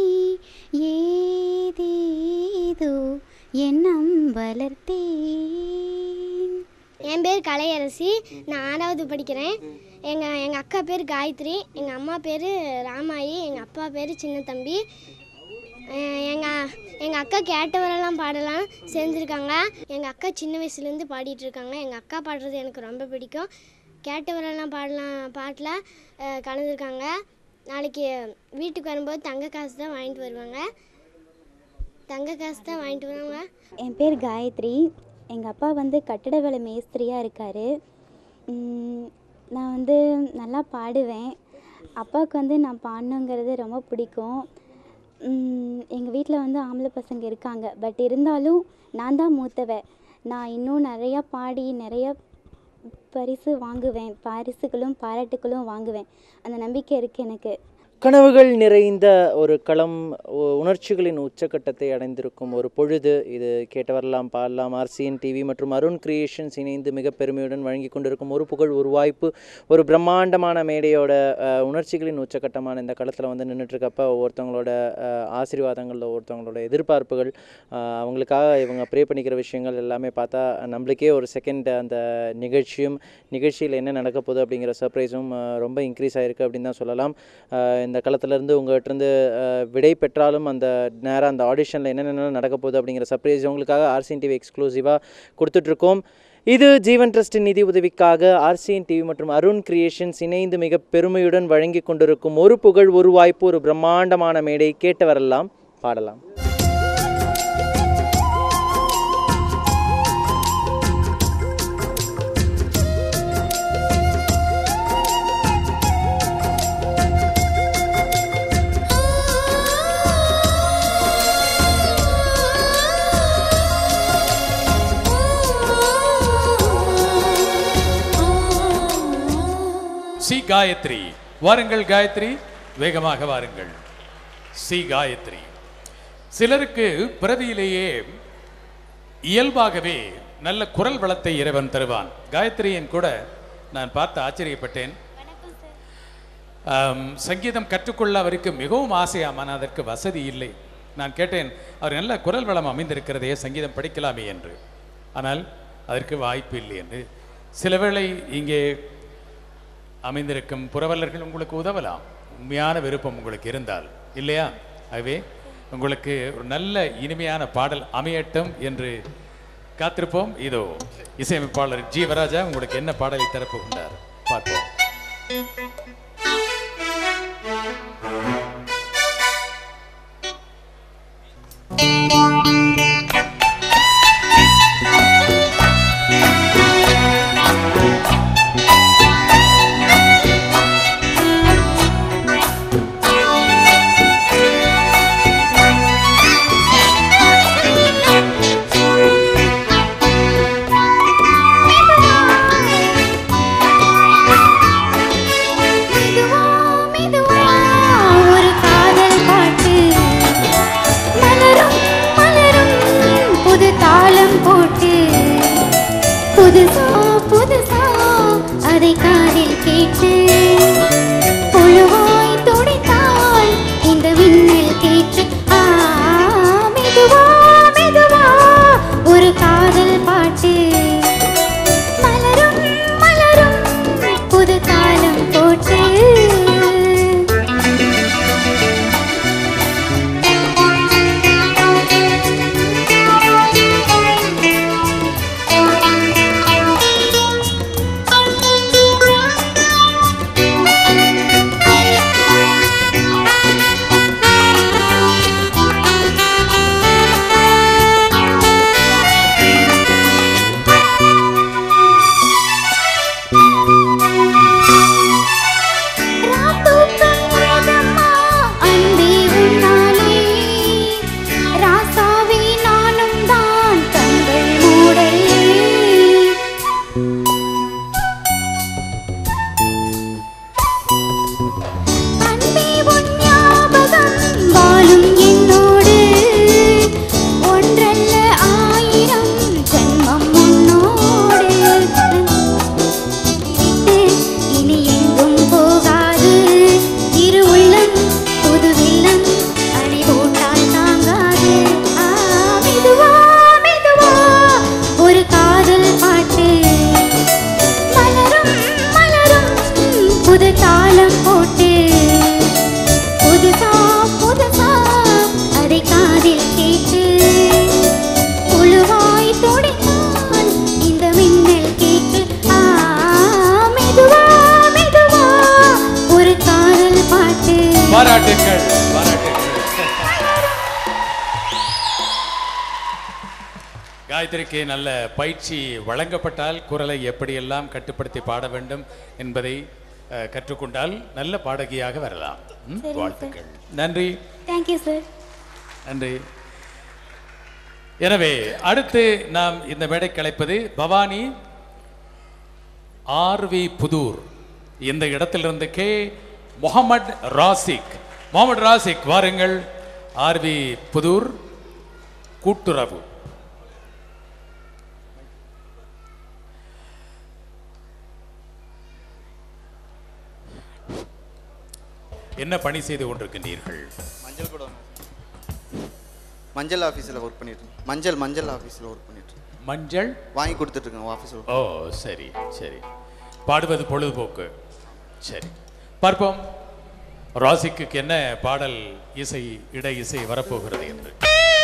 ஏதேதோ எண்ணம் வளர்த்தேன். என் பேர் கலையரசி, நான் ஆறாவது படிக்கிறேன். எங்கள் எங்கள் அக்கா பேர் காயத்ரி, எங்கள் அம்மா பேர் ராமாயி, எங்கள் அப்பா பேர் சின்ன தம்பி. எங்கள் எங்கள் அக்கா கேட்டவரெல்லாம் பாடலாம் சேர்ந்துருக்காங்க. எங்கள் அக்கா சின்ன வயசுலேருந்து பாடிட்டு இருக்காங்க. எங்கள் அக்கா பாடுறது எனக்கு ரொம்ப பிடிக்கும். கேட்டவரெல்லாம் பாடலாம் பாட்டில் கலந்துருக்காங்க. நாளைக்கு வீட்டுக்கு வரும்போது தங்க காசு தான் வாங்கிட்டு வருவாங்க. தங்க காசு தான் வாங்கிட்டு வருவாங்க. என் பேர் காயத்ரி, எங்கள் அப்பா வந்து கட்டட வேலை மேஸ்திரியாக இருக்கார். நான் வந்து நல்லா பாடுவேன். அப்பாவுக்கு வந்து நான் பாடணுங்கிறது ரொம்ப பிடிக்கும். எங்கள் வீட்டில் வந்து ஆம்பளை பசங்க இருக்காங்க, பட் இருந்தாலும் நான் தான் மூத்தவ. நான் இன்னும் நிறையா பாடி நிறையா பரிசு வாங்குவேன், பரிசுகளும் பாராட்டுகளும் வாங்குவேன். அந்த நம்பிக்கை இருக்குது எனக்கு. கனவுகள் நிறைந்த ஒரு களம், உணர்ச்சிகளின் உச்சக்கட்டத்தை அடைந்திருக்கும் ஒரு பொழுது இது. கேட்டவரெல்லாம் பாடலாம் ஆர்சிஎன் டிவி மற்றும் அருண் கிரியேஷன்ஸ் இணைந்து மிக பெருமையுடன் வழங்கி கொண்டிருக்கும் ஒரு புகழ் ஒரு வாய்ப்பு ஒரு பிரம்மாண்டமான மேடையோட உணர்ச்சிகளின் உச்சக்கட்டமான இந்த களத்தில் வந்து நின்றுட்டுருக்கப்ப ஒவ்வொருத்தவங்களோட ஆசீர்வாதங்கள், ஒவ்வொருத்தவங்களோட எதிர்பார்ப்புகள், அவங்களுக்காக இவங்க ப்ரே பண்ணிக்கிற விஷயங்கள் எல்லாமே பார்த்தா நம்மளுக்கே ஒரு செகண்ட் அந்த நிகழ்ச்சியும் நிகழ்ச்சியில் என்ன நடக்க போகுது அப்படிங்கிற சர்ப்ரைஸும் ரொம்ப இன்க்ரீஸ் ஆகிருக்கு அப்படின்னு தான் சொல்லலாம். இந்த களத்திலேருந்து உங்கள்கிட்டருந்து விடை பெற்றாலும் அந்த நேரம் அந்த ஆடிஷனில் என்னென்ன நடக்க போகுது அப்படிங்கிற சர்ப்ரைஸ் உங்களுக்காக ஆர்சிஎன் டிவி எக்ஸ்க்ளூசிவாக கொடுத்துட்ருக்கோம். இது ஜீவன் ட்ரஸ்டின் நிதி உதவிக்காக ஆர்சிஎன் டிவி மற்றும் அருண் கிரியேஷன்ஸ் இணைந்து மிக பெருமையுடன் வழங்கி கொண்டிருக்கும் ஒரு புகழ் ஒரு வாய்ப்பு ஒரு பிரம்மாண்டமான மேடை. கேட்டவரெல்லாம் பாடலாம். சி காயத்ரி, வாருங்கள் காயத்ரி, வேகமாக வாருங்கள். சி காயத்ரி. சிலருக்கு பிறவியிலேயே இயல்பாகவே நல்ல குரல் வளத்தை இறைவன் தருவான். காயத்ரியின் கூட நான் பார்த்து ஆச்சரியப்பட்டேன். சங்கீதம் கற்றுக்கொள்ள அவருக்கு மிகவும் ஆசையாமான அதற்கு வசதி இல்லை. நான் கேட்டேன், அவர் நல்ல குரல் வளம் அமைந்திருக்கிறதே, சங்கீதம் படிக்கலாமே என்று. ஆனால் அதற்கு வாய்ப்பு இல்லை என்று சில வேளை இங்கே அமைந்திருக்கும் புரவலர்கள் உங்களுக்கு உதவலாம், உண்மையான விருப்பம் உங்களுக்கு இருந்தால், இல்லையா? ஆகவே உங்களுக்கு ஒரு நல்ல இனிமையான பாடல் அமையட்டும் என்று காத்திருப்போம். இதோ இசையமைப்பாளர் ஜீவராஜா உங்களுக்கு என்ன பாடலை தரப்போகின்றார் பார்ப்போம். புதுசா புதுசா அதை காதில் கேட்டு புழுவாய் துடித்தால் இந்த விண்ணில் கேட்டு ஆ மெதுவா மெதுவா ஒரு காதல் பாட்டு மலரும் மலரும் புது காலம் போட்டு பாராட்டுக்கள், பாராட்டுக்கள். காயத்ரிக்கு நல்ல பயிற்சி வழங்கப்பட்டால் குரலை எப்படியெல்லாம் கட்டுப்படுத்தி பாட வேண்டும் என்பதை அஹ், கற்றுக்கொண்டால் நல்ல பாடகியாக வரலாம். ம், வாழ்த்துக்கள். நன்றி. Thank you sir. நன்றி. எனவே அடுத்து நாம் இந்த மேடைக்கு அழைப்பது பவானி ஆர்வி புதூர். இந்த இடத்திலிருந்து கே முகமது ராசிக். முகமது ராசிக் வாருங்கள். ஆர்வி புதூர் கூட்டுறவு. என்ன பணி செய்து கொண்டிருக்கின்றீர்கள்? மஞ்சள் கூட மஞ்சள் ஆஃபீஸில் ஒர்க் பண்ணிட்டு மஞ்சள் மஞ்சள் ஆஃபீஸில் ஒர்க் பண்ணிட்டு மஞ்சள் வாங்கி கொடுத்துட்ருக்கேன் ஆஃபீஸில். ஓ சரி சரி. பாடுவது பொழுதுபோக்கு. சரி பார்ப்போம் ராசிக்கு என்ன பாடல் இசை இடை இசை வரப்போகிறது என்று.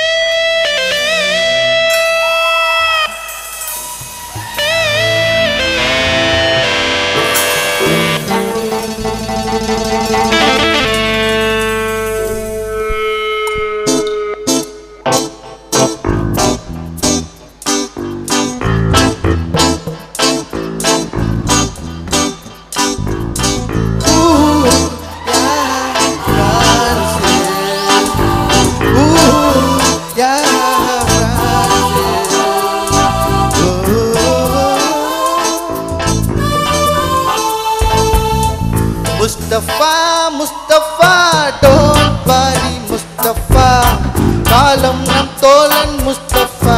முஸ்தபா முஸ்தபா டோன்ட் வரி முஸ்தபா, காலம் நம் தோழன் Mustafa.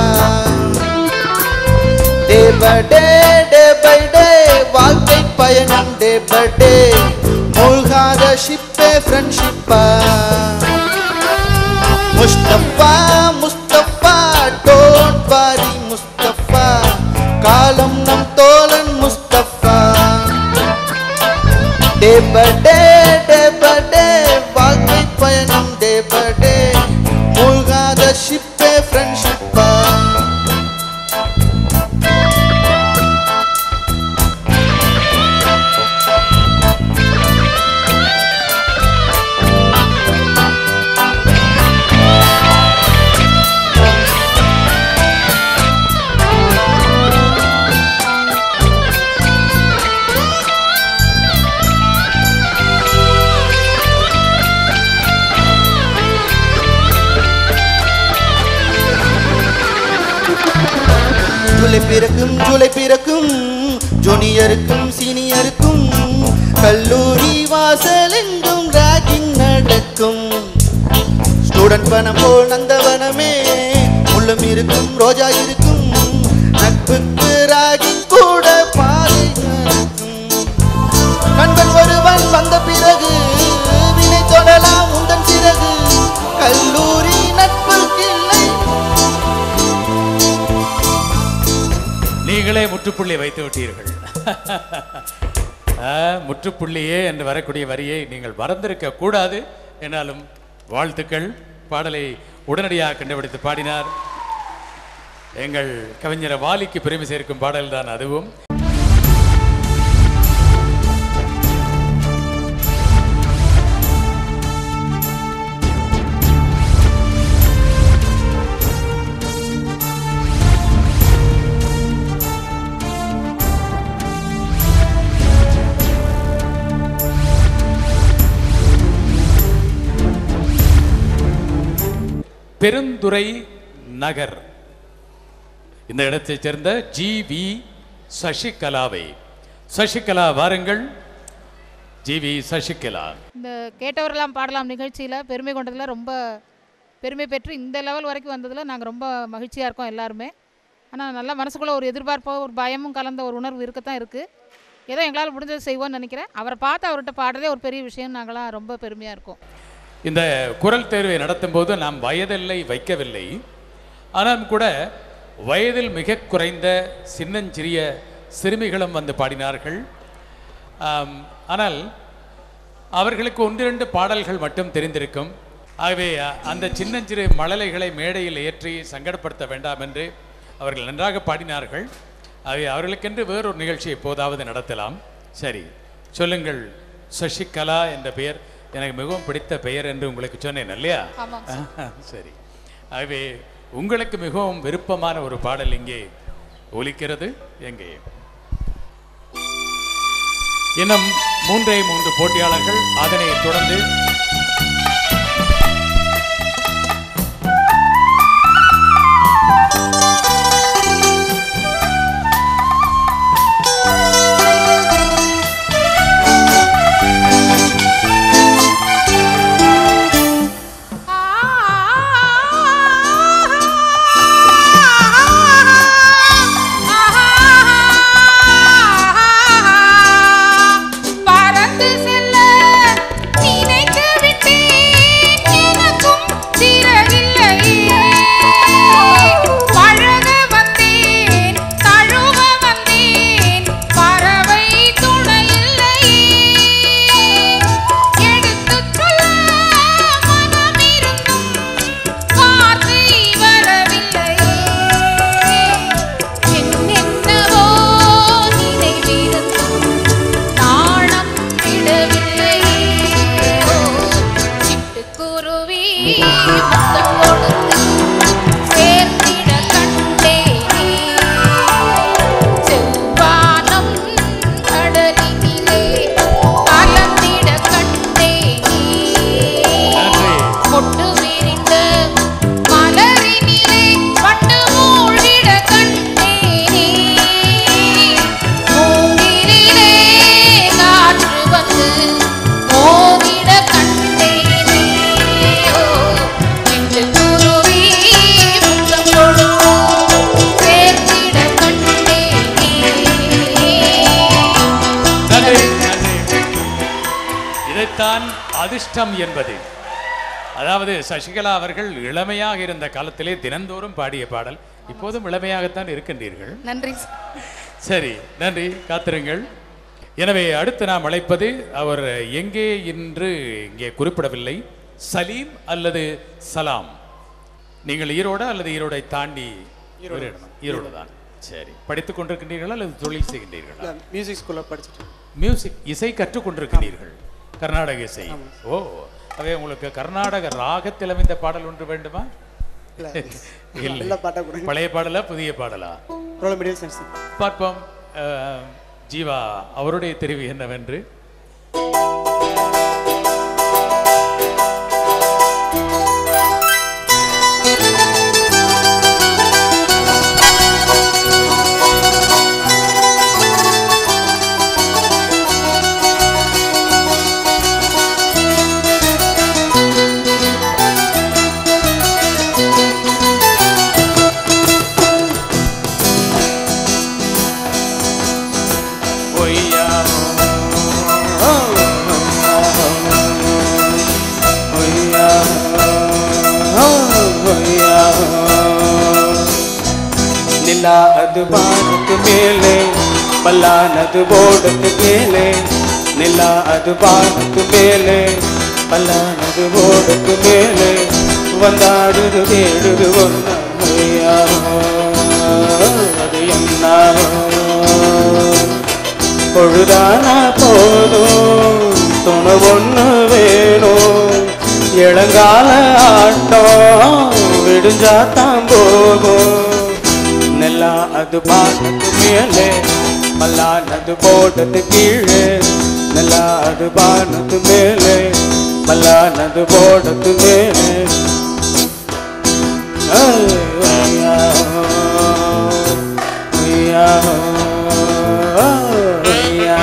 Day by day day by day வாழ்க்கை பயணம் டே பை டே, மூழ்காத ஷிப்பே ஃப்ரெண்ட்ஷிப்பா. முஸ்தபா முஸ்தபா டோன்ட் வரி முஸ்தபா, காலம் நம் தோழன் முஸ்தபா. ஃப்ரெண்ட்ஷிப்பா ஜூலை பிறக்கும் ஜூலை பிறக்கும் ஜூனியருக்கும் சீனியருக்கும் கல்லூரி வாசலெங்கும் ராகிங் நடக்கும். ஸ்டூடெண்ட் பணம் போல் நந்தவனமே முள்ளும் இருக்கும் ரோஜா இருக்கும் நட்புக்கு ராகிங் கூட பாதை நடக்கும். நண்பன் ஒருவன் வந்த பிறகு வினை தொடலாம் உந்தன் சிறகு கல்லூரி நட்புக்கு இல்லை. நீங்களே முற்றுப்புள்ளி வைத்து விட்டீர்கள். முற்றுப்புள்ளியே என்று வரக்கூடிய வரியை நீங்கள் மறந்திருக்க கூடாது. என்னாலும் வாழ்த்துக்கள். பாடலை உடனடியாக கண்டுபிடித்து பாடினார். எங்கள் கவிஞர் வாலிக்கு பெருமை சேர்க்கும் பாடல் தான் அதுவும். பெருந்துறை நகர் இந்த இடத்தைச் சேர்ந்த ஜி வி சசிகலாவை. சசிகலா வாருங்கள். G V Sasikala. இந்த கேட்டவரெல்லாம் பாடலாம் நிகழ்ச்சியில் பெருமை கொண்டதில் ரொம்ப பெருமை பெற்று இந்த லெவல் வரைக்கும் வந்ததில் நாங்கள் ரொம்ப மகிழ்ச்சியாக இருக்கோம் எல்லாருமே. ஆனால் நல்லா மனசுக்குள்ளே ஒரு எதிர்பார்ப்போ ஒரு பயமும் கலந்த ஒரு உணர்வு இருக்கத்தான் இருக்குது. ஏதோ எங்களால் முடிஞ்சதை செய்வோம்னு நினைக்கிறேன். அவரை பார்த்து அவர்கிட்ட பாடுறதே ஒரு பெரிய விஷயம். நாங்களாம் ரொம்ப பெருமையாக இருக்கோம். இந்த குரல் தேர்வை நடத்தும் போது நாம் வயதில்லை வைக்கவில்லை. ஆனாலும் கூட வயதில் மிக குறைந்த சின்னஞ்சிறிய சிறுமிகளும் வந்து பாடினார்கள். ஆனால் அவர்களுக்கு ஒன்றிரண்டு பாடல்கள் மட்டும் தெரிந்திருக்கும். ஆகவே அந்த சின்னஞ்சிறு மழலைகளை மேடையில் ஏற்றி சங்கடப்படுத்த வேண்டாம் என்று அவர்கள் நன்றாக பாடினார்கள். ஆகவே அவர்களுக்கென்று வேறொரு நிகழ்ச்சியை எப்போதாவது நடத்தலாம். சரி, சொல்லுங்கள். சசிகலா என்ற பெயர் எனக்கு மிகவும் பிடித்த பெயர் என்று உங்களுக்கு சொன்னேன் இல்லையா? சரி, ஆகவே உங்களுக்கு மிகவும் விருப்பமான ஒரு பாடல் இங்கே ஒலிக்கிறது. எங்கே இன்னும் மூன்றே மூன்று போட்டியாளர்கள். அதனை தொடர்ந்து அதிர்ஷ்டம் என்பது, அதாவது சசிகலா அவர்கள் இளமையாக இருந்த காலத்திலே தினந்தோறும் பாடிய பாடல். இப்போதும் இளமையாகத்தான் இருக்கின்றீர்கள். நன்றி. சரி, நன்றி. காத்திருங்கள். எனவே அடுத்து நாம் அழைப்பது, அவர் எங்கே என்று இங்கே குறிப்பிடவில்லை, சலீம் அல்லது சலாம். நீங்கள் ஈரோடா அல்லது ஈரோடை தாண்டி ஒரு இடமா? ஈரோடு தான். சரி, படித்துக் கொண்டிருக்கின்றீர்களா அல்லது தொழில் செய்கின்றீர்களா? மியூசிக் ஸ்கூலில் படிச்சுட்டு. மியூசிக் இசை கற்றுக் கொண்டிருக்கிறீர்கள், கர்நாடக இசை. ஓ, அவே உங்களுக்கு கர்நாடக ராகத்தில் அமைந்த பாடல் ஒன்று வேண்டுமா? இல்லை, பழைய பாடலா புதிய பாடலா? பார்ப்போம். ஜீவா அவருடைய தெரிவு என்னவென்று. நிலா அது வானத்து மேலே, பல்லானது ஓடத்து மேலே. நிலா அது வானத்து மேலே, பல்லானது ஓடத்து மேலே. வந்தாடுது தேடுது ஒன்னா, அது என்ன பொழுதானா போதும், துணை ஒன்று வேணும். இளங்கால ஆட்டம் விடுஞ்சாத்தான் போகும். நிலா அது வானத்து மேலே, பல்லானது போட்டது கீழே. நிலா அது வானத்து மேலே, பல்லானது போட்டது மேலே. ஐயா ஐயா ஐயா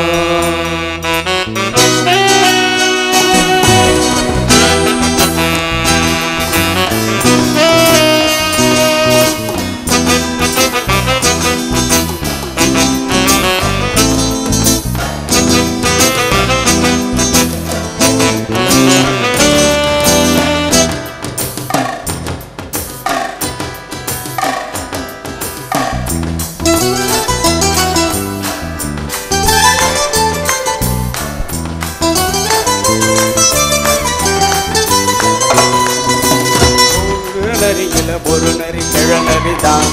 ஒரு நரி கிழநரிதான்.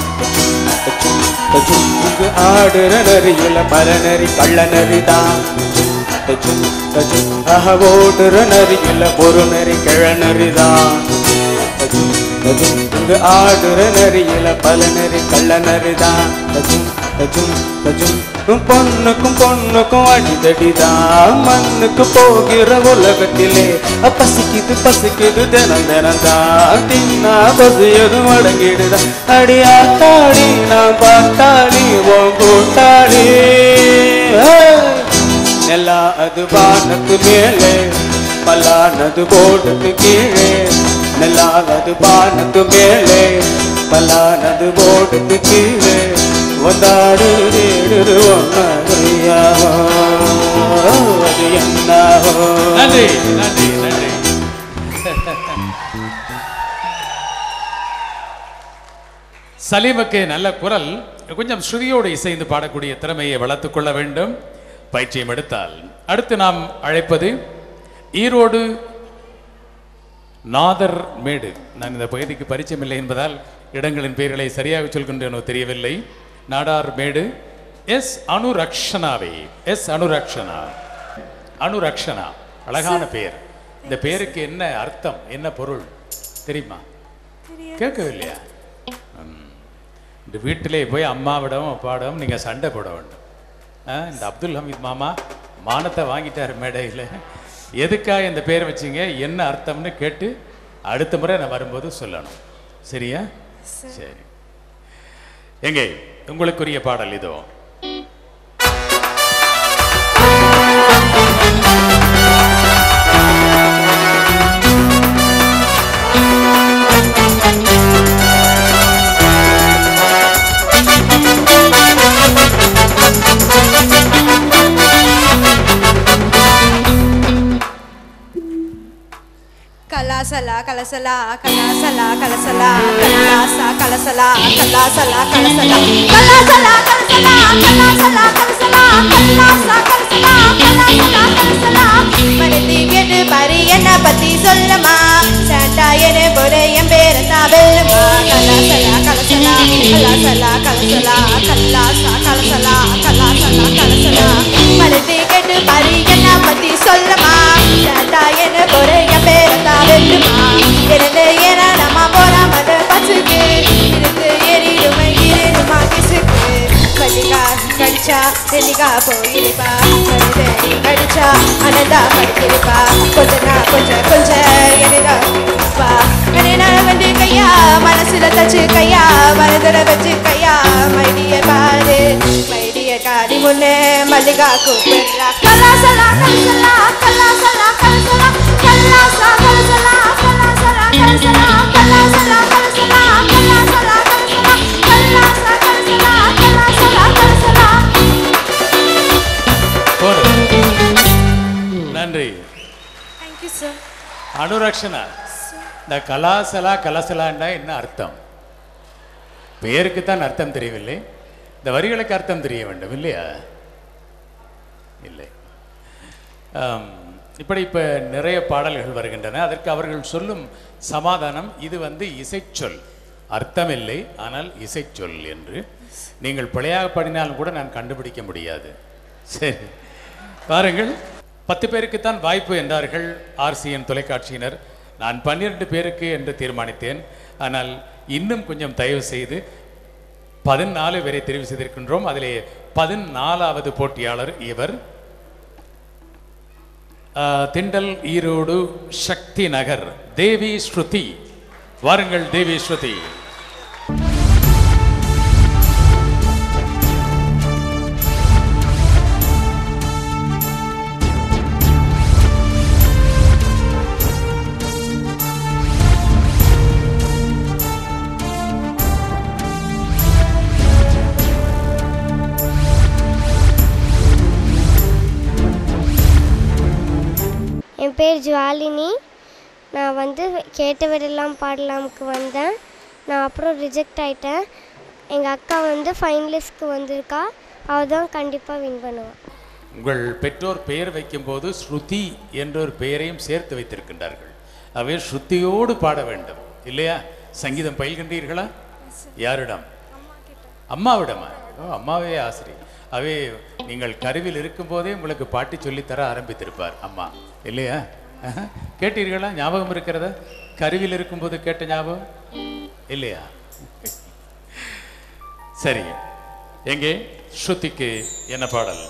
இங்கு ஆடுற நரியில பல நரி கள்ள நரிதான். ஓடுற நரியில ஒரு நரி கிழநரிதான். இங்கு ஆடுற நரியில பல நரி கள்ள நரிதான். பொண்ணுக்கும் பொண்ணுக்கும் அடிதடிதான். மண்ணுக்கு போகிற உலகத்திலே பசிக்குது பசிக்குது தினம் தினம்தான். தின்னா பசியதும் அடங்கிடுதான். அடியா தாடி நான் பார்த்தாடி உன் கூட்டாளி. நிலா அது வானத்து மேலே, பல்லானது போடுது கீழே. நிலா அது வானத்து மேலே, பல்லானது போடுது கீழே. வந்தாடு தேடு ஒன்றியா, அது என்ன? நன்றி நன்றி நன்றி. சலீமுக்கு நல்ல குரல், கொஞ்சம் ஸ்ருதியோடு இசைந்து பாடக்கூடிய திறமையை வளர்த்துக் கொள்ள வேண்டும், பயிற்சியம் எடுத்தால். அடுத்து நாம் அழைப்பது ஈரோடு நாதர் மேடு. நான் இந்த பகுதிக்கு பரிச்சயம் இல்லை என்பதால் இடங்களின் பெயர்களை சரியாக சொல்கின்றேனோ தெரியவில்லை. நாடார் மேடு எஸ் அனுரக்ஷனாவே. எஸ் அனுரக்ஷனா. அனுரக்ஷனா அழகான பெயர். இந்த பெயருக்கு என்ன அர்த்தம், என்ன பொருள் தெரியுமா? கேட்கவில்லையா? இந்த வீட்டிலே போய் அம்மாவிடம் அப்பாவிடம் நீங்கள் சண்டை போட வேண்டும். இந்த அப்துல் ஹமீத் மாமா மானத்தை வாங்கிட்டார் மேடையில். எதுக்காக இந்த பேரை வச்சிங்க, என்ன அர்த்தம்னு கேட்டு அடுத்த முறை நான் வரும்போது சொல்லணும். சரியா? சரி. எங்கே உங்களுக்குரிய பாடல் இதோ. கலாசலா கலசலா கலாசலா கலசலா கலாசா கல கலசலா கல்லாசலா கலசலா கல்லாசலா கலசலா கல்லாசலா கலசலா கல்லாசா கலசலா கல்லாசலா கலசலா மனதி கேட்டு பாரு என்ன பத்தி சொல்லுமா சாட்டா என போற என் பேர தாபெல்லுமா கல்லாசலா கலசலா கல்லாசலா கலசலா கல்லாசா கலசலா கல்லாசலா கலசலா மனதி கேட்டு பாரு என்ன பத்தி சொல்லுமா சாட்டா என போற என் பேர தாபெல்லுமா இருந்து என நம்ம போற மத பசுக்கு இருந்து எரிடுமை இருமா கிசுக்கு மல்லிகா கடிச்சா நெல்லிகா போயிருப்பா மருதடி கடிச்சா அனந்தா படிச்சிருப்பா கொஞ்சனா கொஞ்சம் கொஞ்சம் எனிதா பா என்ன வந்து கையா மனசுல தச்சு கையா மனதுல வச்சு கையா மைடிய பாரு மைடிய காடி முன்னே மல்லிகா கூப்பிடுறா கலாசலா கலசலா கலாசலா கலசலா கல்லாசா கலசலா கலாசலா கலசலா கலாசலா கலசலா கலாசலா கலசலா கல்லாசா கலசலா கலாசலா கலசலா. நன்றி. Thank you sir. அனுரக்ஷனா, இந்த கலாசலா கலசலாண்டா என்ன அர்த்தம்? பெயருக்கு தான் அர்த்தம் தெரியவில்லை, இந்த வரிகளுக்கு அர்த்தம் தெரிய வேண்டும் இல்லையா? இல்லை. இப்படி இப்போ நிறைய பாடல்கள் வருகின்றன. அதற்கு அவர்கள் சொல்லும் சமாதானம், இது வந்து இசைச்சொல், அர்த்தமில்லை ஆனால் இசைச்சொல் என்று. நீங்கள் பிழையாக பாடினாலும் கூட நான் கண்டுபிடிக்க முடியாது. சரி பாருங்கள், பத்து பேருக்குத்தான் வாய்ப்பு என்றார்கள் ஆர்சிஎன் தொலைக்காட்சியினர். நான் பன்னிரண்டு பேருக்கு என்று தீர்மானித்தேன். ஆனால் இன்னும் கொஞ்சம் தயவு செய்து பதினாலு பேரை தெரிவு செய்திருக்கின்றோம். அதிலே பதினாலாவது போட்டியாளர் இவர். திண்டல் ஈரோடு சக்தி நகர் தேவி ஸ்ருதி. வாருங்கள் தேவி ஸ்ருதி. என் பேர் ஜுவாலினி. நான் வந்து கேட்டவரெல்லாம் பாடலாமுக்கு வந்தேன். நான் அப்புறம் ரிஜெக்ட் ஆகிட்டேன். எங்கள் அக்கா வந்து ஃபைனலிஸ்ட்க்கு வந்திருக்கா. அவள் தான் கண்டிப்பாக வின் பண்ணுவாள். உங்கள் பெற்றோர் பெயர் வைக்கும்போது ஸ்ருதி என்ற ஒரு பெயரையும் சேர்த்து வைத்திருக்கின்றார்கள். அவை ஸ்ருதியோடு பாட வேண்டும் இல்லையா? சங்கீதம் பயில்கின்றீர்களா? யாரிடம்? அம்மாவிடமா? அம்மாவே ஆசிரியர். அவே நீங்கள் கருவில் இருக்கும்போதே உங்களுக்கு பாட்டி சொல்லித்தர ஆரம்பித்திருப்பார் அம்மா இல்லையா? கேட்டீர்களா? ஞாபகம் இருக்கிறதா? கருவில் இருக்கும்போது கேட்ட ஞாபகம் இல்லையா? சரி, எங்கே ஸ்ருதிக்கு என்ன பாடல்?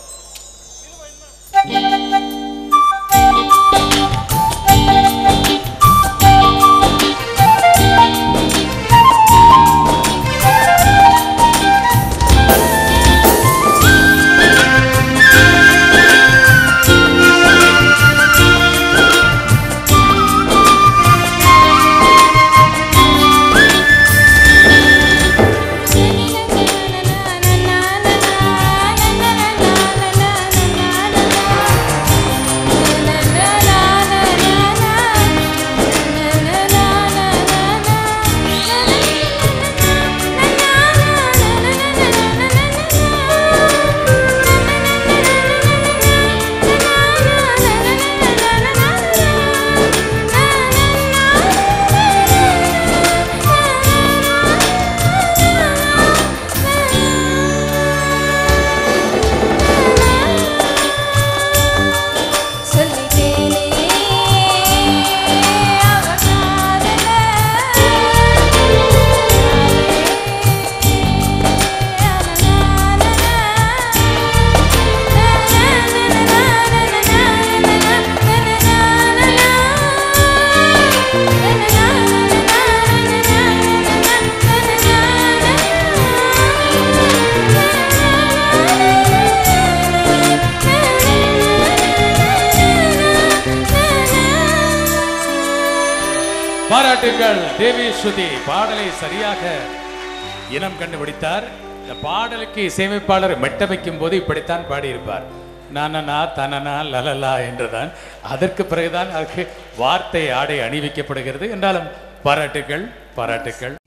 பாராட்டுங்கள். தேவி ஸ்ருதி பாடலை சரியாக இனம் கண்டுபிடித்தார். இந்த பாடலுக்கு இசையமைப்பாளர் மெட்டமைக்கும் போது இப்படித்தான் பாடியிருப்பார். நனனா தனனா லலலா என்றுதான். அதற்கு பிறகுதான் அதற்கு வார்த்தை ஆடை அணிவிக்கப்படுகிறது. என்றாலும் பாராட்டுகள், பாராட்டுகள்.